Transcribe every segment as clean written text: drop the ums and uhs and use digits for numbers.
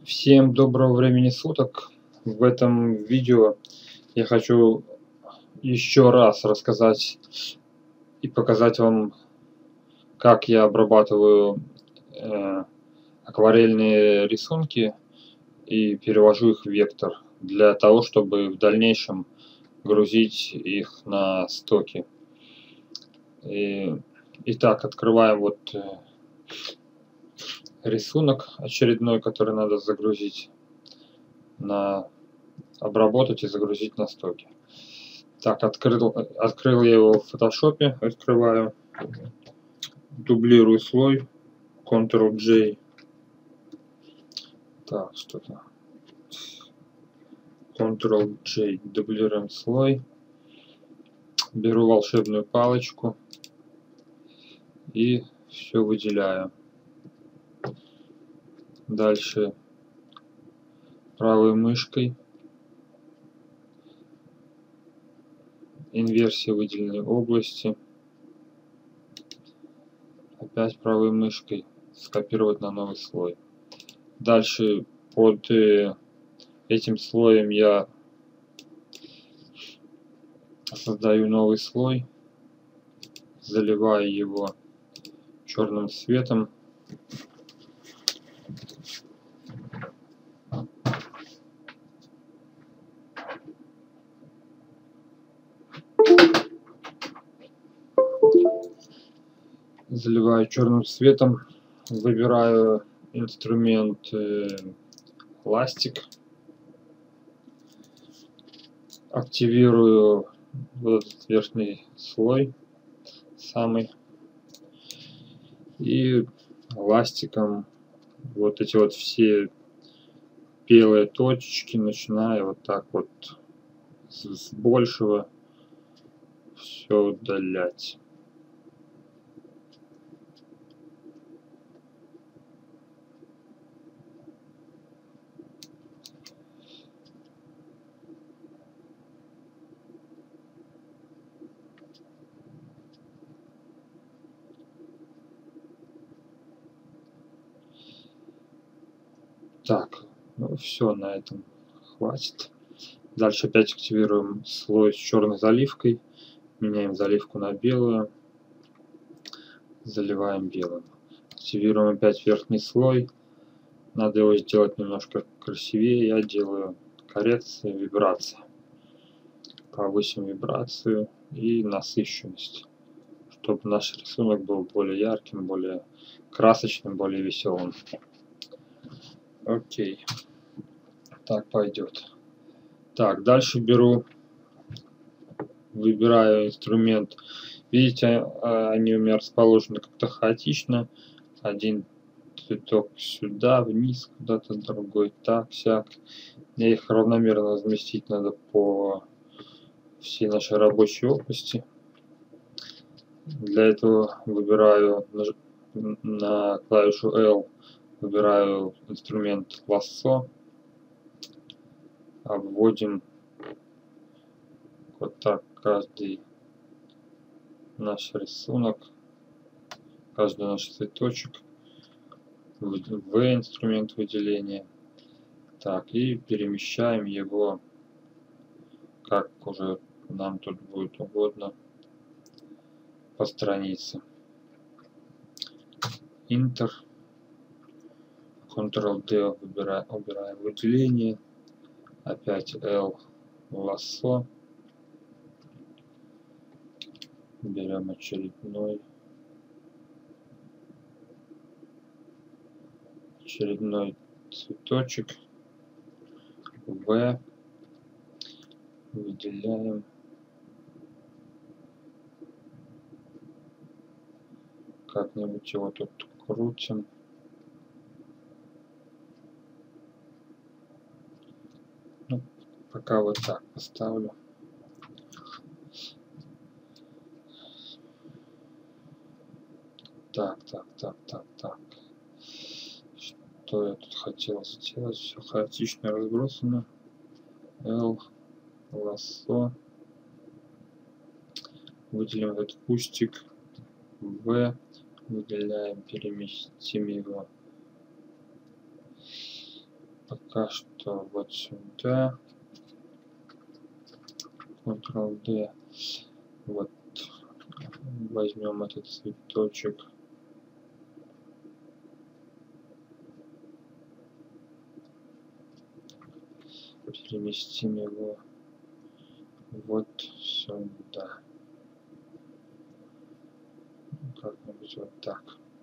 Всем доброго времени суток. В этом видео я хочу еще раз рассказать и показать вам, как я обрабатываю акварельные рисунки и перевожу их в вектор, для того, чтобы в дальнейшем грузить их на стоки. Итак, открываем рисунок очередной, который надо загрузить, обработать и загрузить на стоки. Так, открыл я его в фотошопе, открываю, дублирую слой, Ctrl-J. Так, что-то. Ctrl-J, дублируем слой, беру волшебную палочку и все выделяю. Дальше правой мышкой инверсия выделенной области. Опять правой мышкой скопировать на новый слой. Дальше под этим слоем я создаю новый слой, заливаю его черным цветом. Заливаю черным цветом, выбираю инструмент ластик, активирую вот этот верхний слой самый, и ластиком вот эти вот все белые точечки начинаю вот так вот с большего все удалять. Так, ну все, на этом хватит. Дальше опять активируем слой с черной заливкой, меняем заливку на белую, заливаем белым. Активируем опять верхний слой, надо его сделать немножко красивее, я делаю коррекции, вибрации. Повысим вибрацию и насыщенность, чтобы наш рисунок был более ярким, более красочным, более веселым. Окей, так пойдет. Так, дальше выбираю инструмент. Видите, они у меня расположены как-то хаотично. Один цветок сюда, вниз, куда-то, другой так, сяк. Мне их равномерно разместить надо по всей нашей рабочей области. Для этого выбираю на клавишу L, выбираю инструмент лассо, обводим вот так каждый наш рисунок, каждый наш цветочек в инструмент выделения. Так, и перемещаем его, как уже нам тут будет угодно, по странице. Enter, Ctrl-D, убираем выделение, опять L, лассо, берем очередной цветочек, V, выделяем, как-нибудь его тут крутим. Ну, пока вот так поставлю. Так. Что я тут хотел сделать? Все хаотично разбросано. L, лассо. Выделим этот кустик. V. Выделяем, переместим его пока что вот сюда. Ctrl-D. Вот. Возьмем этот цветочек. Переместим его вот сюда. Как-нибудь вот так.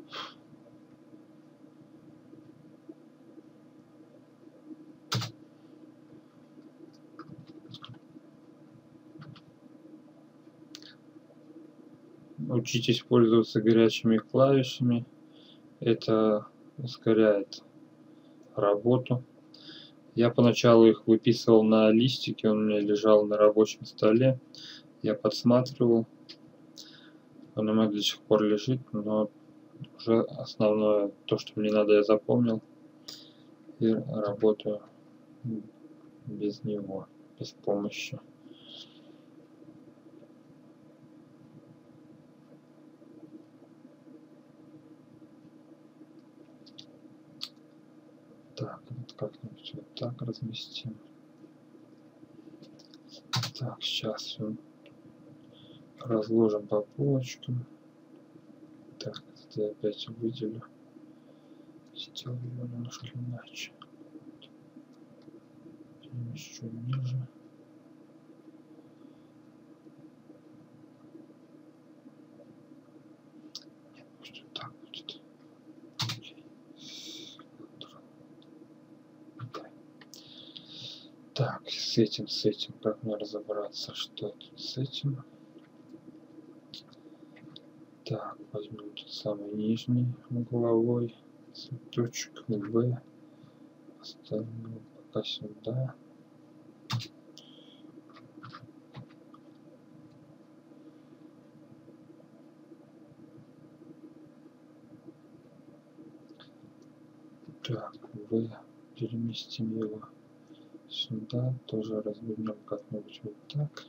Учитесь пользоваться горячими клавишами. Это ускоряет работу. Я поначалу их выписывал на листике, он у меня лежал на рабочем столе. Я подсматривал. Он у меня до сих пор лежит, но уже основное, то, что мне надо, я запомнил. И работаю без него, без помощи. Так, вот как-нибудь вот так разместим. Так, сейчас все разложим по полочкам. Так, это я опять выделю. Сделаю его немножко иначе. Перемещу ниже. Нет, пусть вот так будет. Так, с этим, как мне разобраться, что тут с этим? Так, возьмем тот самый нижний угловой цветочек В, оставим его пока сюда. Так, В, переместим его сюда, тоже развернем как-нибудь вот так.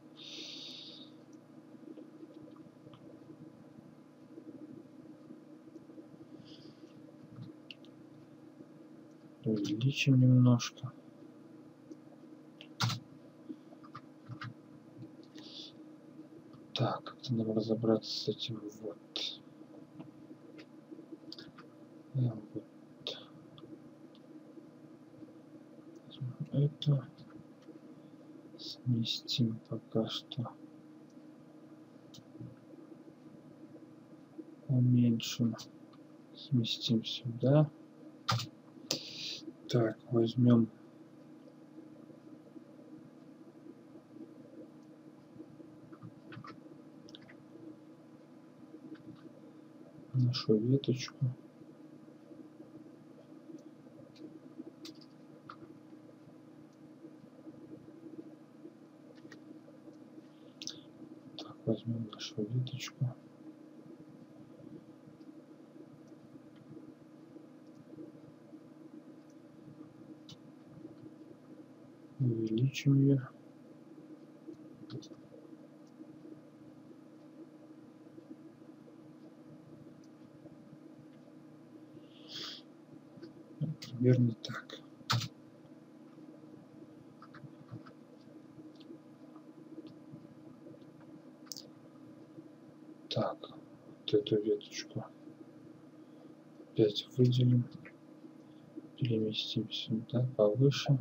Увеличим немножко. Так, как-то надо разобраться с этим вот. Вот. Это сместим пока что. Уменьшим. Сместим сюда. Так, возьмем нашу веточку. Так, возьмем нашу веточку. Увеличим ее. Примерно так. Так, вот эту веточку опять выделим, переместим сюда повыше.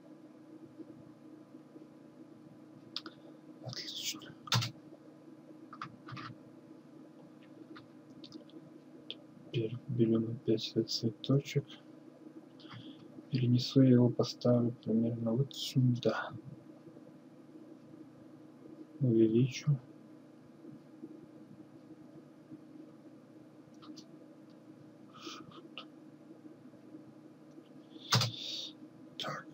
Отлично. Теперь берем опять этот цветочек, перенесу его, поставлю примерно вот сюда. Увеличу. Так.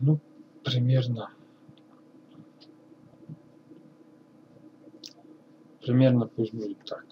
Ну, примерно пусть будет так.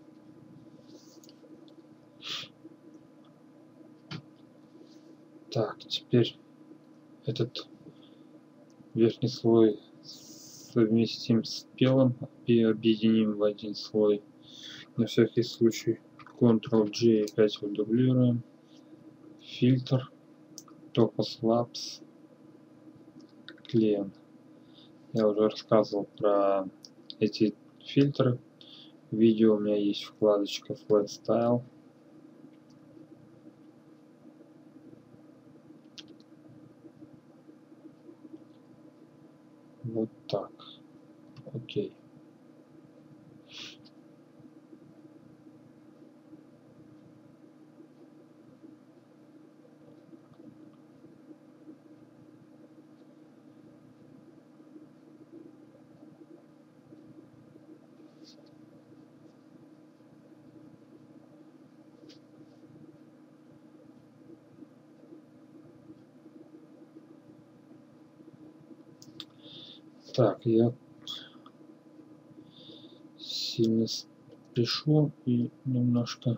Так, теперь этот верхний слой совместим с белым и объединим в один слой. На всякий случай Ctrl-J опять выдублируем. Фильтр, Topaz Labs, клеим. Я уже рассказывал про эти фильтры. В видео у меня есть вкладочка Flat Style. Вот так. Окей. Так, я сильно спешу и немножко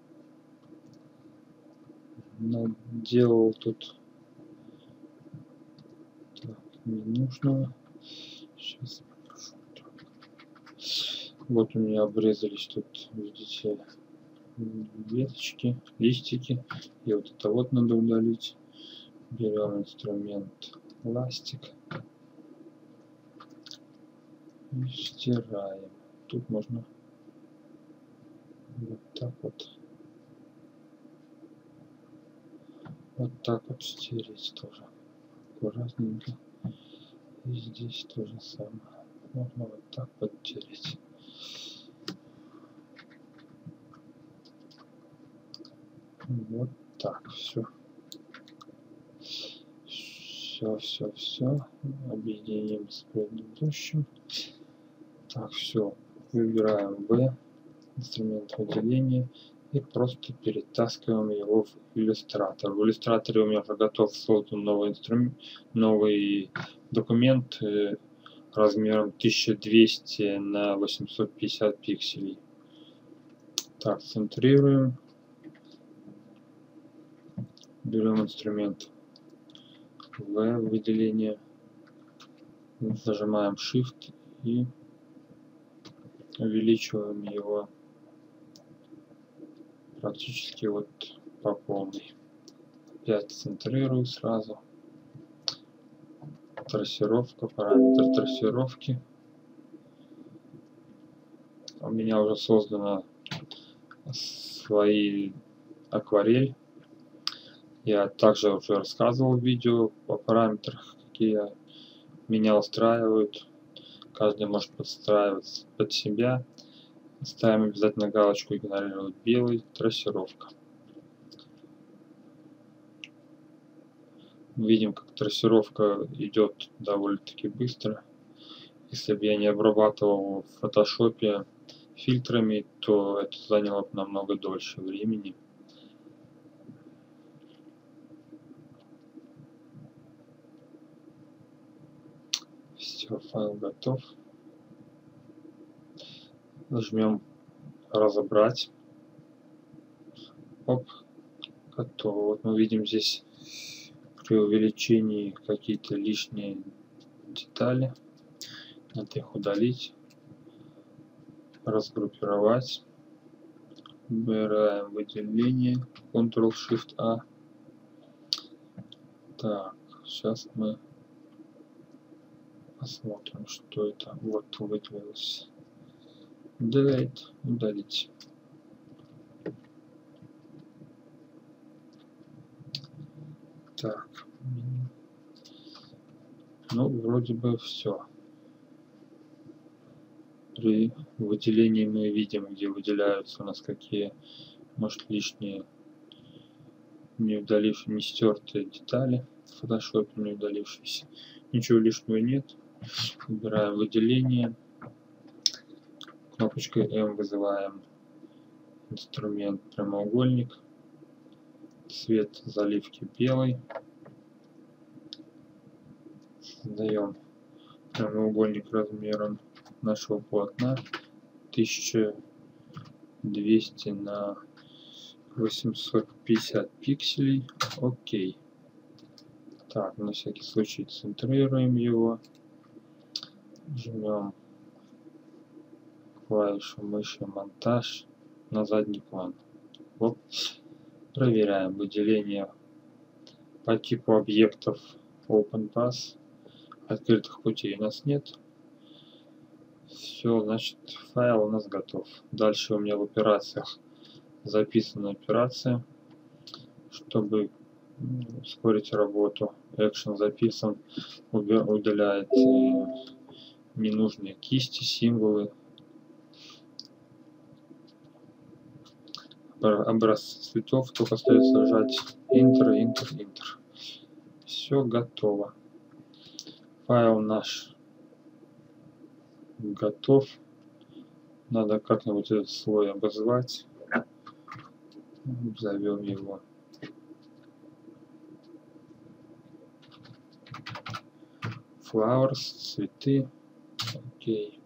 наделал тут так, ненужного. Сейчас покажу. Вот у меня обрезались тут, видите, веточки, листики. И вот это вот надо удалить. Берем инструмент ластик и стираем. Тут можно вот так вот. Вот так вот стереть тоже. Аккуратненько. И здесь то же самое. Можно вот так подтереть. Вот так. Все. Все. Объединим с предыдущим. Так, все. Выбираем V, инструмент выделения, и просто перетаскиваем его в иллюстратор. В иллюстраторе у меня уже готов создан новый документ размером 1200 на 850 пикселей. Так, центрируем. Берем инструмент V, выделение, зажимаем Shift и увеличиваем его практически вот по полной. Опять центрирую сразу. Трассировка, параметр трассировки. У меня уже создана свои акварель. Я также уже рассказывал в видео о параметрах, какие меня устраивают. Каждый может подстраиваться под себя. Ставим обязательно галочку «Игнорировать белый», трассировка. Видим, как трассировка идет довольно-таки быстро. Если бы я не обрабатывал в фотошопе фильтрами, то это заняло бы намного дольше времени. Все, файл готов. Нажмем «Разобрать». Оп, готово. Вот мы видим здесь при увеличении какие-то лишние детали. Надо их удалить, разгруппировать. Выбираем выделение, Ctrl-Shift-A. Так, сейчас мы посмотрим, что это. Вот выделилось. Delete, удалить. Так, ну вроде бы все. При выделении мы видим, где выделяются у нас какие, может, лишние, не удалившие, не стертые детали в фотошопе, не удалившиеся. Ничего лишнего нет. Выбираем выделение. Кнопочкой M вызываем инструмент прямоугольник. Цвет заливки белый. Создаем прямоугольник размером нашего полотна 1200 на 850 пикселей. Окей. Так, на всякий случай центрируем его. Жмем клавишу мыши монтаж на задний план. Вот. Проверяем выделение по типу объектов OpenPath. Открытых путей у нас нет. Все, значит, файл у нас готов. Дальше у меня в операциях записана операция, чтобы ускорить работу. Action записан, удаляет ненужные кисти, символы. Образцы цветов, только остается нажать Enter. Все готово. Файл наш готов. Надо как-нибудь этот слой обозвать. Зовем его Flowers, цветы. Окей.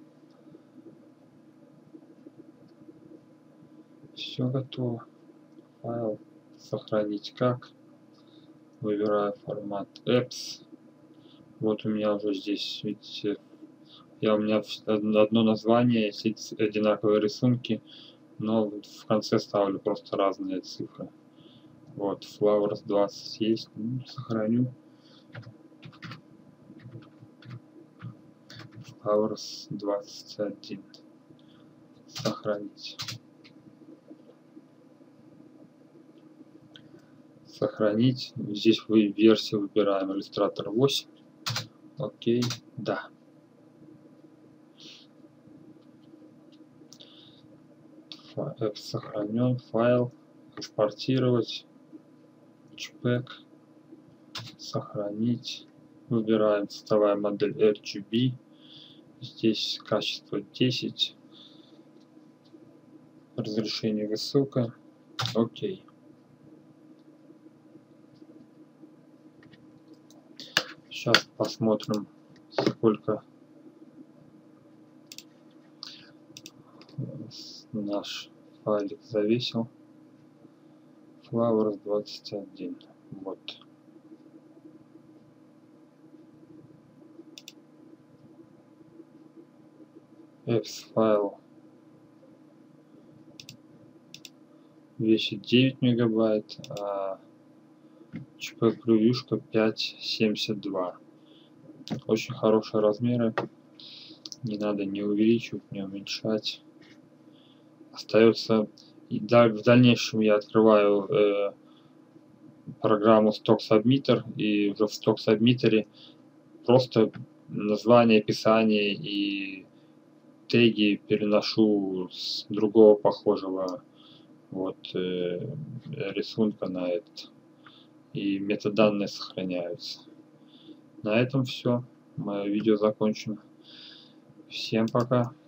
Все готово. Файл сохранить как. Выбираю формат apps. Вот у меня уже здесь, видите, у меня одно название, есть одинаковые рисунки, но в конце ставлю просто разные цифры. Вот, Flowers 20 есть. Сохраню. Flowers 21. Сохранить. Сохранить. Здесь версию выбираем Illustrator 8. Окей, да. Сохранен. Файл. Экспортировать. JPEG. Сохранить. Выбираем цветовая модель RGB. Здесь качество 10. Разрешение высокое. Окей. Сейчас посмотрим, сколько наш файлик завесил. Flowers 21. Вот. Apps файл весит 9 мегабайт, а JPEG превьюшка 5.72. Очень хорошие размеры. Не надо не увеличивать, не уменьшать. Остается. В дальнейшем я открываю программу Stock Submitter, и уже в Stock Submitter просто название, описание и теги переношу с другого похожего рисунка на этот. И метаданные сохраняются. На этом все. Мое видео закончено. Всем пока.